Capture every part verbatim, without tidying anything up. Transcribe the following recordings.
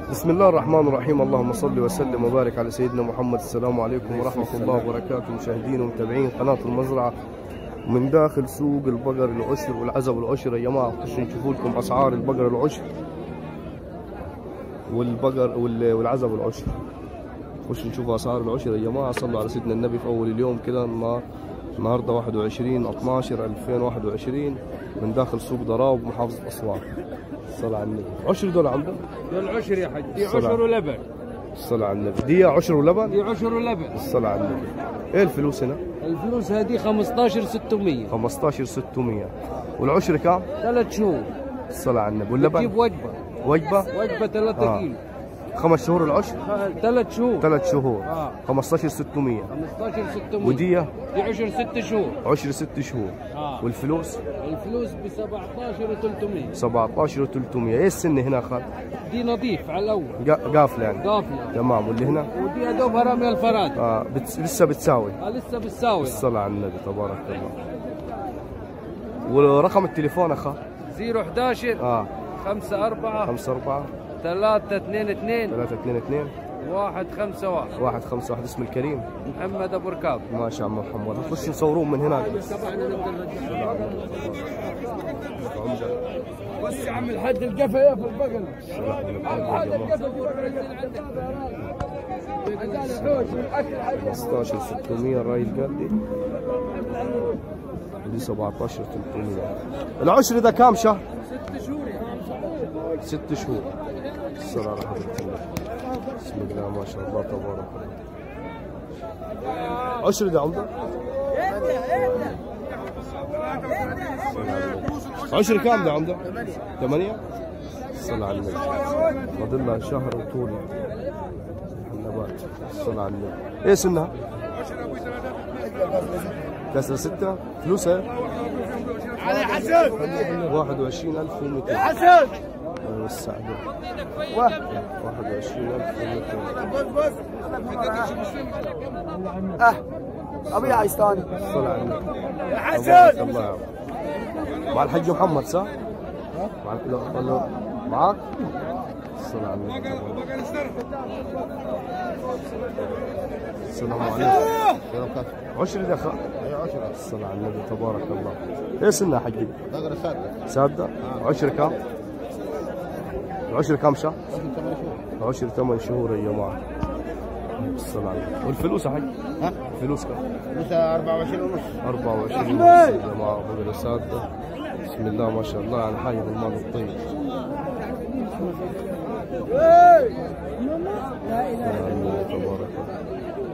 بسم الله الرحمن الرحيم. اللهم صل وسلم وبارك على سيدنا محمد. السلام عليكم ورحمة الله وبركاته مشاهدين ومتابعين قناة المزرعة من داخل سوق البقر العشر والعزب العشر. يا جماعة خشوا نشوفوا لكم أسعار البقر العشر والبقر والعزب العشر. خشوا نشوفوا أسعار العشر يا جماعة. صلوا على سيدنا النبي في أول اليوم كده. النهارده واحد وعشرين اثناشر ألفين وواحد وعشرين من داخل سوق ضراب محافظة أسوان. الصلاة على النبي. عشر دول عندك؟ دول عشر يا حاج. دي عشر ولبن. الصلاة على النبي. دي عشر ولبن؟ دي عشر ولبن. الصلاة على النبي. ايه الفلوس هنا؟ الفلوس هذه خمسطاشر ستمية. خمسطاشر ستمية. والعشر كام؟ ثلاث شهور. الصلاة على النبي. واللبن؟ تجيب وجبة. وجبة؟ وجبة ثلاثة آه. كيلو. خمس شهور العشر؟ ثلاث شهور. ثلاث شهور. اه خمسطاشر ستمية. خمسطاشر ستمية. ودية؟ دي عشر ست شهور. عشر ست شهور. اه والفلوس؟ الفلوس ب سبعطاشر وثلاثمية. سبعطاشر وثلاثمية. ايه السن هنا خال؟ دي نظيف على الأول. قافلة يعني؟ قافلة. تمام. واللي هنا؟ ودي يا دوبها رامية الفراد. اه بت... لسه بتساوي؟ اه لسه بتساوي. الصلاة على النبي تبارك الله. ورقم التليفون اخا؟ صفر حداشر اه خمسة أربعة خمسة أربعة ثلاثة اثنين اثنين ثلاثة اثنين اثنين واحد خمسة واحد واحد خمسة واحد. اسم الكريم؟ محمد أبو ركاب. ما شاء الله محمد. خش نصوروهم من هناك. بس يا عم الحاج القفا يا في البقر. خمسطاشر ستمية الراي القلبي. دي سبعطاشر ثلاثمية. العشر ده كام شهر؟ ست شهور يا عم. ست شهور. الصلاة على حضرة الله. بسم الله ما شاء الله تبارك الله. عشر ده عمده؟ عشر كام ده عمده؟ ثمانية. الصلاة على النبي. فاضل لها شهر وطول النبات. الصلاة على النبي. ايه سنها؟ كسر ستة. فلوسها؟ علي حسن واحد وعشرين ألف ومئتين. حسن الله يسعدك. واحد وعشرين ألف ومئتين. بص بص اه ابي عايستاني. الصلاة على النبي. يا حسن. الله يعافيك. مع الحاج محمد صح؟ مع ولا معاك؟ الصلاة على النبي. السلام عليكم. عشر دخل. اي عشرة. الصلاة على النبي تبارك الله. ايه سنة حقي؟ بقرة سادة. سادة؟ عشر كام؟ العشر كام شهر؟ عشر ثمان شهور يا جماعة. الصلاة على النبي. والفلوس يا حق؟ ها؟ فلوس كام؟ لسه أربعة وعشرين ونص. أربعة وعشرين ونص يا جماعة. بقرة سادة. بسم الله ما شاء الله على حاجة المال الطيب. لا إله إلا الله تبارك الله.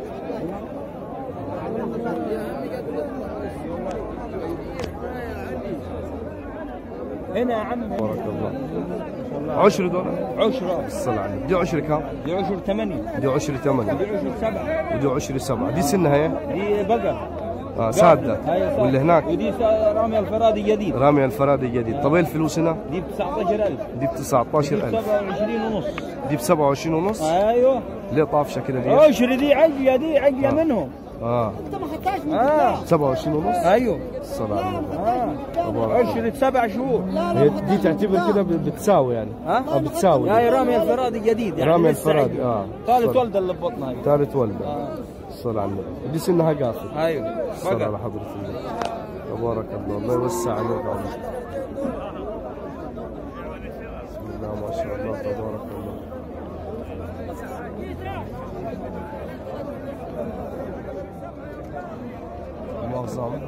هنا يا عم. تبارك الله. عشر دول؟ عشرة. الصلاة على النبي. دي عشر كام؟ دي عشر ثمانية. دي عشر ثمانية. دي عشر سبعة. ودي عشر سبعة. دي سنها هي؟ دي بقر. اه سادة. واللي هناك؟ ودي رامي الفرادي جديد. رامي الفرادي جديد. طب ايه الفلوس هنا؟ دي ب تسعطاشر ألف. دي ب تسعطاشر دي ب ألف. سبعة وعشرين ونص. دي ب سبعة وعشرين ونص؟ ايوه. ليه طافشة كده دي؟ عشر دي عقلة. دي عقلة آه. منهم. اه اه سبعة وعشرين ونص؟ ايوه. الصلاة على النبي. اه تبارك الله. عشر سبع شهور. هي دي تعتبر كده بتساوي يعني؟ ها؟ اه بتساوي. هاي رامي الفرادي جديد يعني. رامي لسه الفرادي عقل. اه. ثالث ولده اللي ببطنها هاي. ثالث ولده. آه. الصلاة على النبي. دي سنها قافل. ايوه. الصلاة بقر. على حضرة الله. تبارك الله. الله يوسع عليك عمرك. بسم الله ما شاء الله تبارك الله. مؤاخذة عمرك.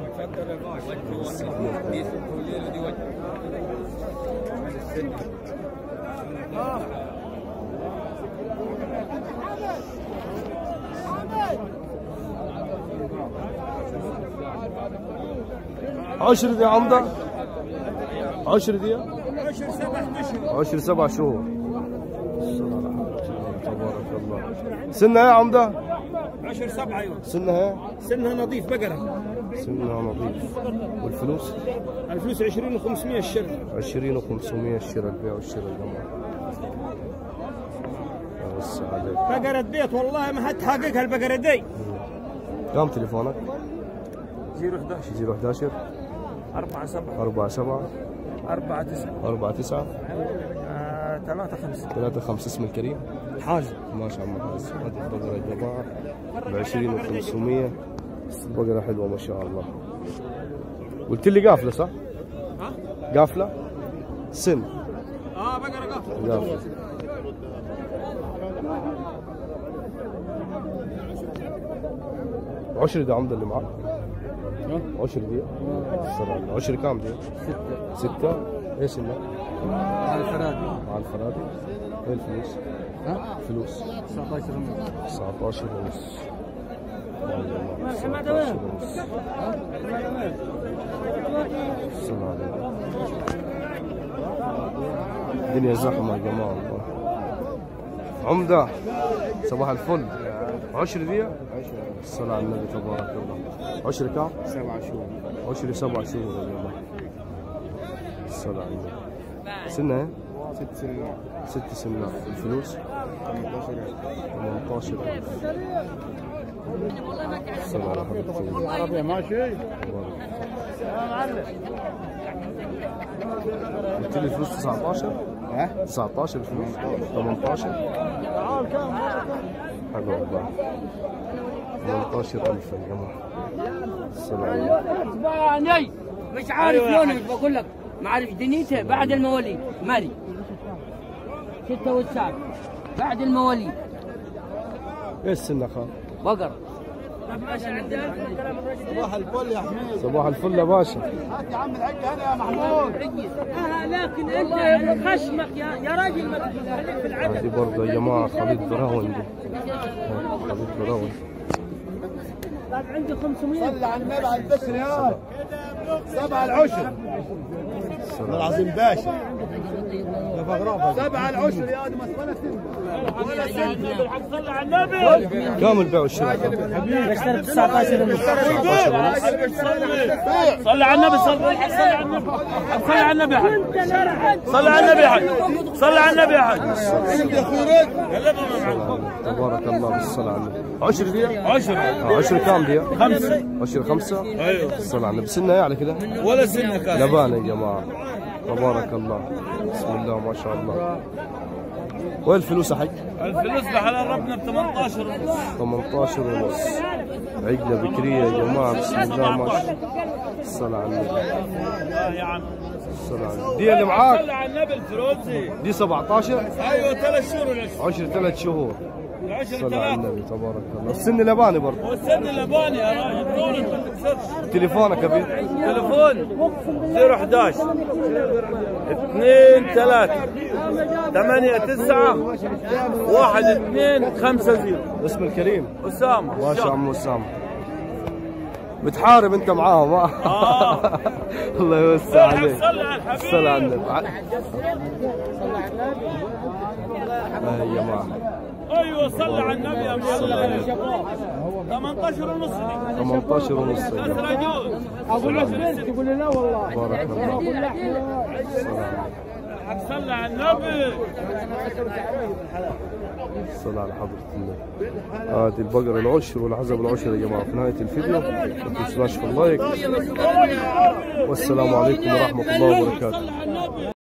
عشر دي عمدة؟ عشر دي؟ عشر سبع اشهر. عشر سبع شهور. تبارك الله. سنها ايه يا عمدة؟ عشر سبعة ايوه. سنها ايه؟ سنها نظيف بقرة. سنها نظيف. والفلوس؟ الفلوس عشرين وخمسمية الشركة. عشرين وخمسمية الشراء. البيع والشراء يا جماعة. بس عليك. بقرة بيت والله ما هتحققها البقرة دي. كم تليفونك؟ صفر حداشر صفر حداشر أربعة سبعة أربعة سبعة أربعة تسعة أربعة تسعة ثلاثة خمسة ثلاثة خمسة. اسم الكريم حازم. ماشي عم حازم. هذه البقرة يا جماعة ب عشرين وخمسمية. بقرة حلوة ما شاء الله. قلت لي قافلة صح؟ ها؟ قافلة؟ سن؟ اه بقرة قافلة. قافلة. عشر دي عمدة اللي معاك؟ عشر دي؟ السلام. عشر كام دي؟ ستة. ستة؟ ايش اللي؟ على الفرادي. مع الفرادي؟ ايه الفلوس؟ ها؟ فلوس تسعطاشر ونص. تسعطاشر ونص. تسعطاشر ونص. السلام عليكم. الدنيا زحمة يا جماعة والله. عمدة صباح الفل. عشر دي؟ الصلاة على النبي تبارك الله. عشر كام؟ سبعة شهور. عشر سبع شهور يا جماعة. الصلاة على النبي. سنة ايه؟ ست سنوات. ست سنوات. الفلوس؟ ثمانية عشر ألف. الصلاة على حضرة النبي. العربية ماشي. قلت لي الفلوس تسعطاشر؟ ها؟ تسعطاشر الفلوس؟ ثمانية عشر؟ حلو والله. ثمانية عشر ألف يا جماعة. الصلاة على اسباني مش عارف لونه بقول لك ما عارف دنيته بعد المواليد مالي ستة والساعة بعد المواليد. ايش سنة خال؟ بقر. صباح الفل يا حميد. صباح الفل يا باشا. هات يا عم الحج هنا يا محمود. آه لكن انت خشمك يا يا راجل ما خليك في العدد. هذه برضه يا جماعة خليط براون دي. خليط براون. طيب عندي خمسمية. صلي على النبي على البشر يا سبعة العشر. والله العظيم باشا. يا فغرافة. سبعة العشر يا ادم ولا سن. ولا سن. صلي على النبي. كم البيع والشراء؟ اشتري تسعطاشر ونص. تسعطاشر ونص. صلي على النبي. صلي على النبي. صلي على النبي يا حاج. صلي على النبي يا حاج. صلي على النبي يا حاج. يا اخوي تبارك الله بالصلاة على النبي. عشر دي؟ عشرة. آه، عشر كام دي؟ خمسة. عشر خمسة؟ ايوه. الصلاة على النبي. سنة يعني كده؟ ولا سنة كان. لبان يا جماعة. تبارك الله. بسم الله ما شاء الله. وين الفلوس يا حاج؟ الفلوس بحلال ربنا ب ثمانية عشر ونص. ثمانية عشر ونص. عقلة بكرية يا جماعة. بسم الله ما شاء الله. الصلاة على النبي. يا عم الصلاة على النبي. دي اللي معاك؟ صلي على النبي الفلوسي. دي سبعطاشر؟ ايوه ثلاث شهور العشر. عشر ثلاث شهور. العشر الصلاة على ثلاثة. النبي تبارك الله. السن لباني برضه. والسن اللباني يا راجل دولك ما تكسرش. تليفونك يا بيه؟ تليفون صفر أحد عشر اثنين ثلاثة ثمانية تسعة واحد اثنين خمسة صفر. اسم الكريم؟ أسامة. ماشي عم أسامة. بتحارب انت معاهم ها؟ آه. الله يوسع عليك. صلي على الحبيب. صلي على النبي. آه يا جماعة. ايوه صلي على النبي يا معلم. ثمانية عشر ونص. ثمانية عشر ونص يا بس جماعة. رجل. اقول لك بنت تقول لي لا والله. بارك الله. صلي على النبي. الصلاة على حضرة النبي. هذه البقرة العشر والعزب العشر يا جماعة. في نهاية الفيديو ما تنسوناش في اللايك. والسلام عليكم ورحمة الله وبركاته.